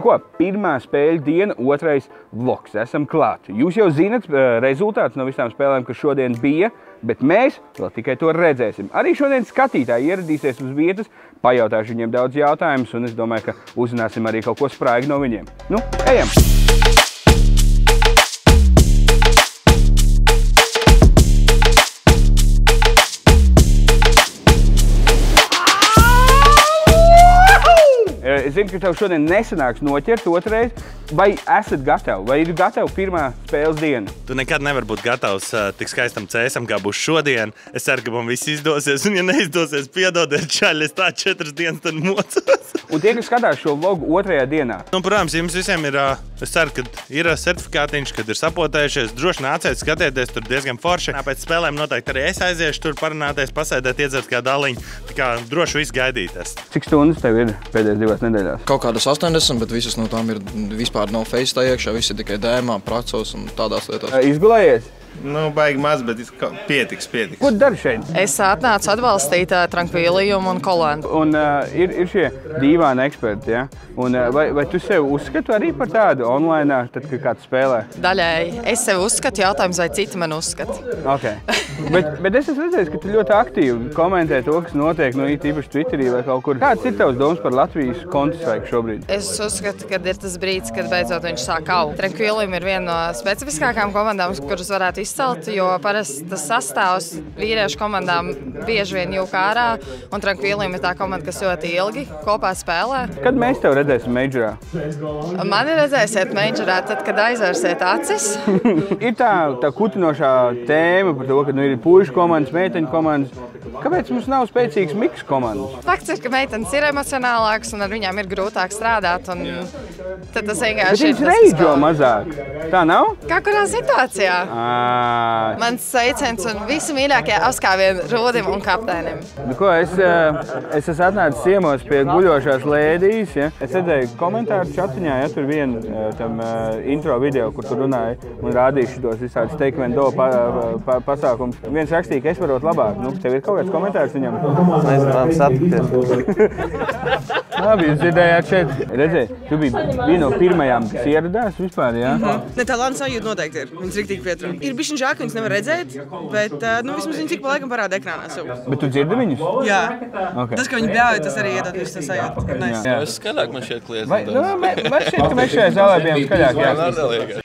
ko, pirmā spēļu diena, otrais vlogs. Esam klāt. Jūs jau zinat rezultātus no visām spēlēm, kas šodien bija, bet mēs vēl tikai to redzēsim. Arī šodien skatītāji ieradīsies uz vietas, pajautāšu viņiem daudz jautājumus, un es domāju, ka uzzināsim arī kaut ko sprāgu no viņiem. Nu, ejam! Es zinu, ka tev šodien nesanāks noķert otrais. Vai esat gatavi? Vai ir gatavi pirmā spēles diena? Tu nekad nevar būt gatavs tik skaistam CS-am, kā būs šodien. Es ceru, ka man viss izdosies, un ja neizdosies, piedodiet čaļi, es tā 4 dienas tad mocos. Un tie, kas skatās šo vlogu otrajā dienā? Nu, protams, jums visiem ir, es ceru, ka ir certifikātiņš, kad ir sapotējušies. Droši nāciet, skatieties, tur diezgan forši. Pēc spēlēm noteikti arī es aiziešu tur parunāties, pasēdēt, iedzert kā daliņu. Tā kā droši viss gaidīties. Cik stundas tev ir pēdējās 2 nedēļās? Kaut kādas 80, bet visas no tām ir vispār nav face tā iekšā, visi tikai dēmā, pracos un tādās lietās. Izgulējies? Nu, baigi maz, bet pietiks. Ko tu dari šeit? Es atnācu atbalstīt Trankvīliju un Kolandu. Un ir šie dīvāni eksperti, ja? Un vai tu sevi uzskatu arī par tādu online, tad, kad kāds spēlē? Daļēji. Es sevi uzskatu, jautājums, vai citi man uzskata. Okay. Bet es esmu redzējis, ka tu ļoti aktīvi komentē to, kas notiek, īpaši Twitterī vai kaut kur. Kāds ir tavs domas par Latvijas Counter-Strike šobrīd? Es uzskatu, ka ir tas brīdis, kad beidzot viņš sāk augt. Trankvīlijam ir viena no specifiskākām komandām, kuras varētu izcelt, jo parasti tas sastāvs vīriešu komandām bieži vien jūk ārā, un Trankvīlijam ir tā komanda, kas ļoti ilgi kopā spēlē. Kad mēs tev redzēsim Majorā? Mani redzēsiet Majorā tad, kad aizvērsiet acis. Ir tā kutinošā tēma par to, ka ir puišu komandas, meiteņu komandas. Kāpēc mums nav spēcīgas miksa komandas? Fakts ir, ka meitenes ir emocionālākas un ar viņām ir grūtāk strādāt, un tad tas vienkārši ir tas, kas reidžo mazāk. Tā nav? Kā kurā situācijā? Mans sveiciens un visi mīļākie apskāvieni Rūdim un kapteinim. Ko, es esmu atnācis ciemos pie guļošās lēdijas, ja? Es redzēju komentāru čatiņā, ja tur viena tam intro video, kur tu runāji un rādīju šitos visādus taekwondo pasākums. Viens rakstīja, ka es varot labāk. Nu, tev ir kaut kāds komentārs viņam? Nezinām satikties. Labi, jūs dzirdējāt šeit. Redzēji, tu biji viena no pirmajām, kas ieradās vispār, jā? Ne, tā lāna sajūta noteikti ir. Viņas riktīgi pietrūk. Ir bišķiņ žēl, ka viņas nevar redzēt, bet vismaz viņi cik pa laikam parāda ekrānā sev. Bet tu dzirdi viņus? Jā. Okay. Tas, ka viņi bļauj, tas arī iedod visu tas sajūtu. Jā, es skaļāk man šeit kliedz. Vai šeit, ka mēs šajā zālē bijām skaļāk, jā?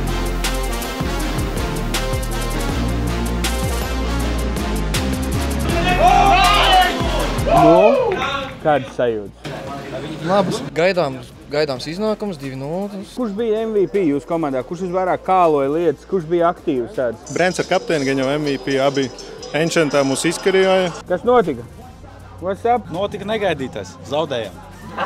Nu, kādas sajūtas? Labas. Gaidāms iznākums 2-0. Kurš bija MVP jūsu komandā? Kurš visvairāk kāloja lietas? Kurš bija aktīvs tāds? Brents ar kapteini, gan jau MVP abi Ancientā mūs izkarījoja. Kas notika? What's up? Notika negaidītais. Zaudējām.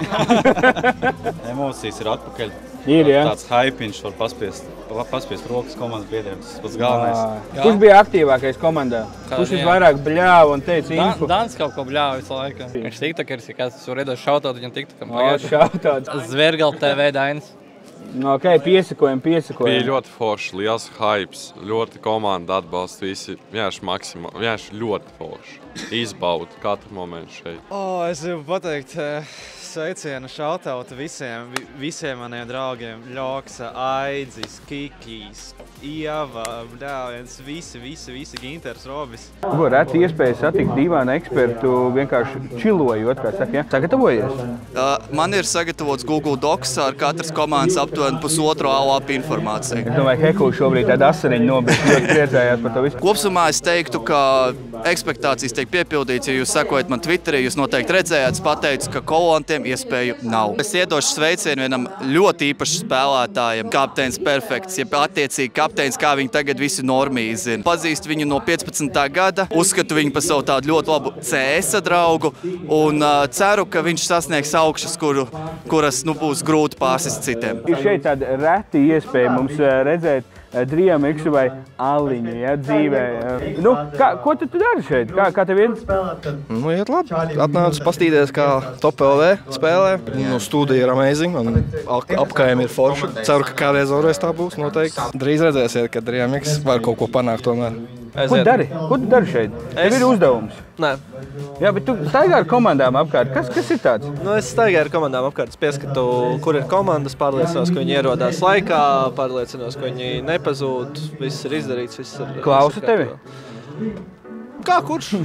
Emocijas ir atpakaļ. Ir, jā? Tāds hypiņš var paspiest rokas komandas biedriem. Tas pats galvenais. Kurš bija aktīvākais komandā? Kurš visvairāk bļāva un teica info? Dans kaut ko bļāva visu laiku. Viņš tiktokers, ja kāds var iedot šautot viņam tiktokam. Šautot. Zvergal TV Dainis. Ok, piesakojam. Bija ļoti forši, liels hypes, ļoti komanda atbalsta visi, vienkārši ļoti forši. Izbauda katru momentu šeit. Es gribu pateikt sveicienu šautautu visiem maniem draugiem. Ļoksa, Aidzis, Kikijs, Ieva, bļāviens, visi Ginters, Robis. Reti iespēja satikt dīvānu ekspertu vienkārši čilojot, kā saka, ja? Sagatavojies? Man ir sagatavots Google Docs ar katras komandas aptuveni pusotru AOP informāciju. Es domāju, Hekulu šobrīd tāda asariņa nobēs, ļoti priecājās par to visu. Kopsumā es teiktu, ka ekspektācijas tiek piepildīts. Ja jūs sekojat man Twitterī, jūs noteikti redzējāt, es pateicu, ka kolantiem iespēju nav. Es iedošu sveicienu vienam ļoti īpašam spēlētājam, kapteinis Perfekts, ja attiecīgi kapteinis, kā viņi tagad visi normīgi zina. Pazīstu viņu no 15. gada, uzskatu viņu par savu tādu ļoti labu CS draugu un ceru, ka viņš sasniegs augšas, kuras būs grūti pārsist citiem. Ir šeit tāda reti iespēja mums redzēt Driamiksu vai Aliņu, ja, dzīvē. Nu, ko tu dari šeit? Kā tev iet? Nu, iet labi. Atnācu pastīties, kā Top LV spēlē. Nu, studija ir amazing un apkājiem ir forši. Ceru, ka kādreiz tā būs noteikti. Drīz redzēsiet, ka Driamiks var kaut ko panākt tomēr. Ko dari? Ko tu dari šeit? Tev ir uzdevums. Nē. Jā, bet tu staigā ar komandām apkārt. Kas ir tāds? Nu, es staigāju ar komandām apkārt. Es pieskatu, kur ir komandas, pārliecinos, ka viņi ierodās laikā, pārliecinos, ka viņi nepazūd. Viss ir izdarīts, viss ir... Klausu tevi? Kā kurš?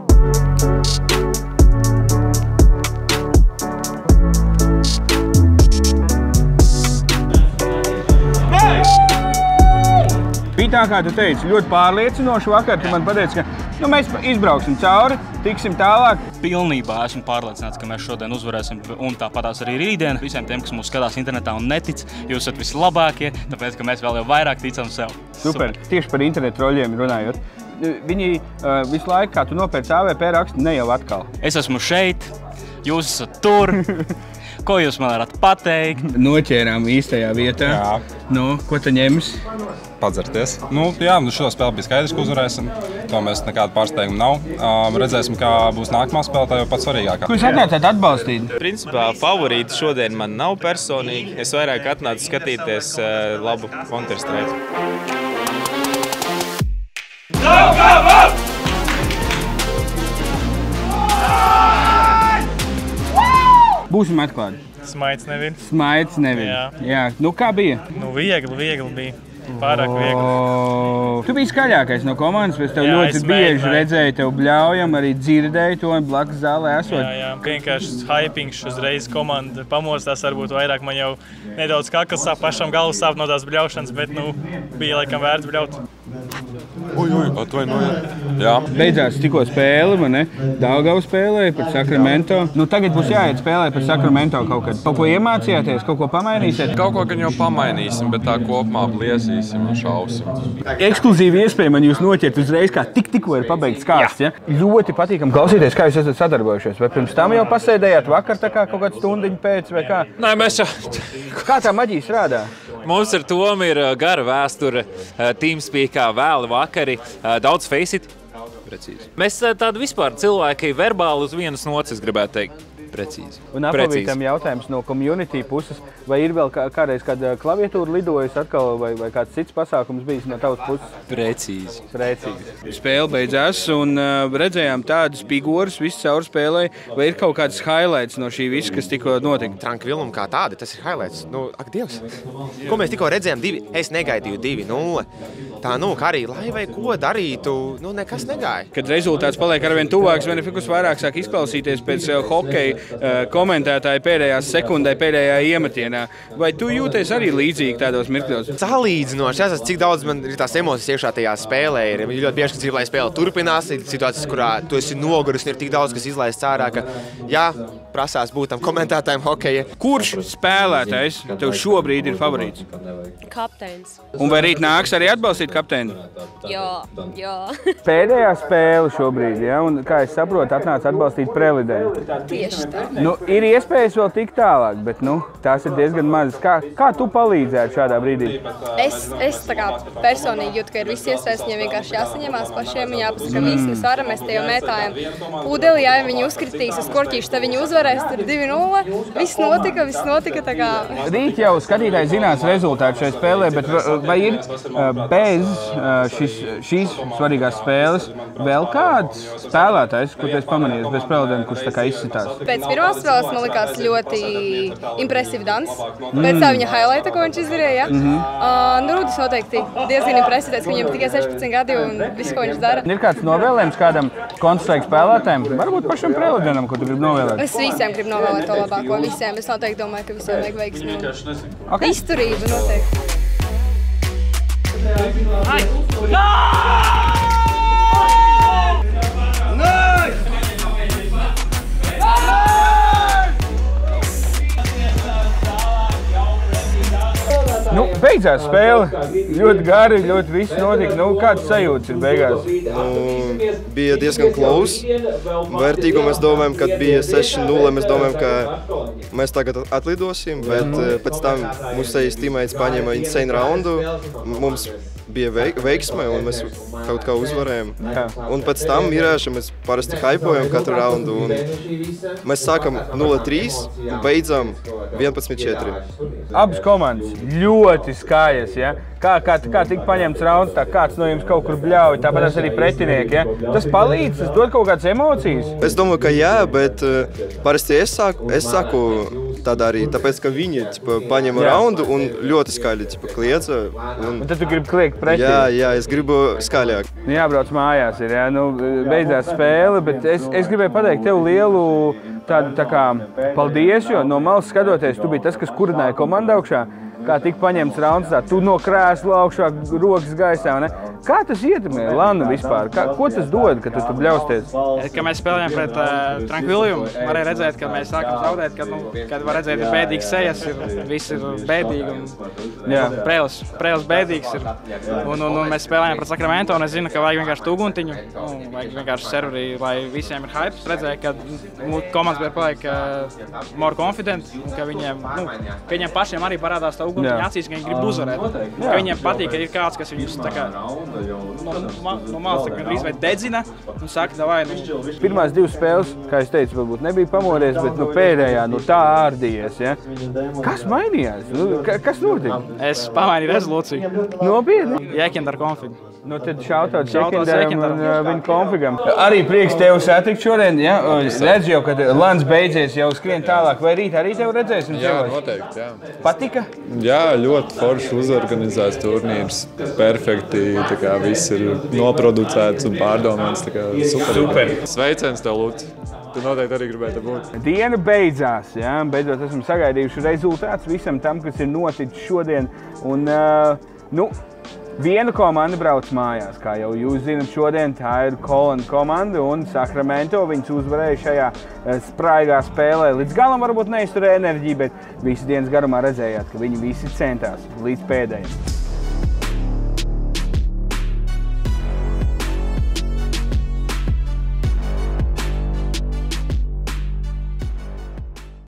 Bija tā, kā tu teici, ļoti pārliecinoši vakar. Tu man pateici, ka mēs izbrauksim cauri, tiksim tālāk. Pilnībā esmu pārliecināts, ka mēs šodien uzvarēsim un tāpatās arī rītdien. Visiem tiem, kas mūs skatās internetā un netic, jūs esat vislabākie, tāpēc, ka mēs vēl jau vairāk ticam sev. Super. Tieši par internetu roļiem runājot. Viņi visu laiku, kā tu nopērc AVP rakstu, ne jau atkal. Es esmu šeit, jūs esat tur. Ko jūs man varat pateikt? Noķērām īstajā vietā. Jā. Nu, ko tu ņemis? Padzerties. Jā, šo spēli bija skaidrs, ka uzvarēsim. To mēs nekādu pārsteigumu nav. Redzēsim, kā būs nākamā spēle, tā jau pats svarīgākā. Ko jūs atnācāt atbalstīt? Principā favorīti šodien man nav personīgi. Es vairāk atnācu skatīties labu Counter-Strike. Būsim atklāti. Smaids nevien. Smaids nevien. Jā. Nu, kā bija? Nu, viegli bija. Pārāk viegli. Tu biji skaļākais no komandas, bet tev ļoti bieži redzēju, tev bļaujam, arī dzirdēju to blakus zālē esot. Jā. Vienkārši hypings uzreiz komanda pamostās, varbūt vairāk man jau nedaudz kakls sāp, pašam galvas sāp no tās bļaušanas, bet bija laikam vērts bļaut. Atvainojiet. Jā. Beidzās tikko spēle, man ne? Daugava spēlēja par Sacramento. Nu, tagad būs jāiet spēlēt par Sacramento kaut kad. Kaut ko iemācījāties, kaut ko pamainīsiet? Kaut ko gan jau pamainīsim, bet tā kopumā bliesīsim un šausim. Ekskluzīvi iespēja man jūs noķert uzreiz, kā tikko ir pabeigts kāsts, ja? Ļoti patīkam klausīties, kā jūs esat sadarbojušies. Vai pirms tam jau pasēdējāt vakar tā kā kaut kādu stundiņu pēc vai kā? Nē, mēs jau... Kā tā maģija strādā? Mums ar Tomu ir gara vēsture, Teamspeakā vēli vakari, daudz face it. Precīzi. Mēs tādu vispār cilvēki verbāli uz vienas nocis gribētu teikt. Precīzi. Un apavītam jautājums no community puses, vai ir vēl kādreiz kāda klaviatūra lidojusi atkal, vai kāds cits pasākums bijis no tavas puses? Precīzi. Spēle beidzās un redzējām tādus figūrus, visu caur spēlēju, vai ir kaut kāds highlights no šī visa, kas tikko notika? Trankvilum kā tāda, tas ir highlights. Nu, ak, Dievs. Ko mēs tikko redzējām? Es negaidīju 2-0. Tā, kā arī lai vai ko darītu, nekas negāja. Kad rezultāts paliek arvien tuvāks, Venefikus vairāk sāk izklausīties pēc hokeja komentētāja pēdējās sekundē, pēdējā iemetienā. Vai tu jūties arī līdzīgi tādos mirkļos? Salīdzinoši, es esmu, cik daudz man ir tās emocijas iekšā tajā spēlē. Ir ļoti bieži, ka grib, lai spēle turpinās, ir situācijas, kurā tu esi noguris un ir tik daudz, kas izlaists ārā, ka jā, prasās būt tam komentētājiem hokeja. Kurš spēlētājs tev šobrīd ir favorīts? Kapteinis. Un vai rīt nāks arī atbalstīt kapteini? Jā. Pēdējā spēle šobrīd, ja? Un, kā es saprotu, atnāca atbalstīt Prelidēju. Tieši tā. Ir iespējas vēl tik tālāk, bet tās ir diezgan mazas. Kā tu palīdzētu šādā brīdī? Es tā kā personīgi jūtu, ka ir viss iespējas, viņiem vienkārši jāsaņemās pašiem, jāpasaka, visi mēs varam, mēs te jau mētājam pūdeli, ja viņi uzkritīs uz korķīšu, tad viņi uzvarēs, tur 2-0. Viss notika tā kā... Rīt jau skatītāji zinās rezultātu šai spēlē, bet vai ir bez šīs svarīgās spēles vēl kāds spēlētājs, ko tu esi pamanījis bez Prelidēm, kurš tā kā izsitās? Pēc pirmās spēles man likās ļoti impresīvi dans. Pēc tā viņa highlighta, ko viņš izdarīja, Rudis noteikti diezgan impresīties, ka viņam tikai 16 gadi un viss, ko viņš dara. Ir kāds novēlējums kādam Counter-Strike spēlētājiem? Varbūt pašam Prelidēnam, ko tu gribi novēlēt? Es visiem gribu novēlēt to labāko, visiem. Es noteikti domāju, ka visiem vajag veiksmi. Izturību noteikti. Beidzās spēle. Ļoti gari, ļoti viss notika. Kāds sajūtas ir beigās? Bija diezgan close. Vērtīgu mēs domājam, kad bija 6-0. Mēs domājam, ka mēs tagad atlidosim, bet pēc tam mūsu teammates paņēma insane raundu. Mums bija veiksme un mēs kaut kā uzvarējām. Un pēc tam mirāša mēs parasti hypojam katru raundu. Mēs sākam 0-3 un beidzam 11-4. Abas komandas ļoti ļoti skaļas. Ja? Kā tika paņemts rauns, tā kāds no jums kaut kur bļauj, tāpēc arī pretinieki. Ja? Tas palīdz, tas dod kaut kādas emocijas. Es domāju, ka jā, bet parasti es saku tādā arī, tāpēc, ka viņi paņem raundu un ļoti skaļi kliedza. Un tad tu gribi kliegt pretī? Jā, es gribu skaļāk. Jābrauc mājās ir, ja? Nu, beidzās spēle, bet es gribēju pateikt tev lielu tādu tā kā paldies, jo no malas skatoties, tu biji tas, kas kurināja komandu augšā. Kā tika paņemts rauns, tu no krēsla augšā, rokas gaisā. Ne? Kā tas ietekmē Lanu vispār? Ko tas dod, kad tu bļausties? Kad mēs spēlējām pret Tranquiliumu, varēja redzēt, kad mēs sākam zaudēt, kad var redzēt, ir bēdīgs sejas, viss ir bēdīgi un prēles bēdīgs ir. Un mēs spēlējām pret Sacramento un es zinu, ka vajag vienkārši tūguntiņu, vajag vienkārši serveri, lai visiem ir hype. Es redzēju, ka komandas bija paliek more confident, ka viņiem pašiem arī parādās tā uguntiņa acīs, ka viņi grib uzvarēt. Ka viņiem patīk, ka ir kāds, kas viņus tā kā no malas gandrīz vai dedzina un saka, davai. Pirmās divas spēles, kā es teicu, varbūt nebija pamodies, bet pēdējā tā ārdījies. Ja? Kas mainījās? Kas notika? Es pamainīju rezolūciju. Nopietni? Jēkindar konfigu. Nu tad šautauts Jēkindaram un viņa konfigam. Arī prieks tevi satikt šodien. Ja? Redz jau, kad Lans beidzies, jau skrien tālāk. Vai rīt arī tevi redzēsim? Jā, noteikti. Jā. Patika? Jā, ļoti forši uzorganizēts turnīrs. Perfekti, tā kā viss ir noproducēts un pārdomāts. Super. Sveiciens tev, Luci. Tu noteikti arī gribētu būt. Diena beidzās. Ja? Beidzot esam sagaidījuši rezultātus visam tam, kas ir noticis šodien. Un, viena komanda brauc mājās, kā jau jūs zinat šodien, tā ir Colin komanda un Sacramento. Viņus uzvarēja šajā spraigā spēlē. Līdz galam varbūt neizturēja enerģiju, bet visu dienas garumā redzējāt, ka viņi visi centās līdz pēdējiem.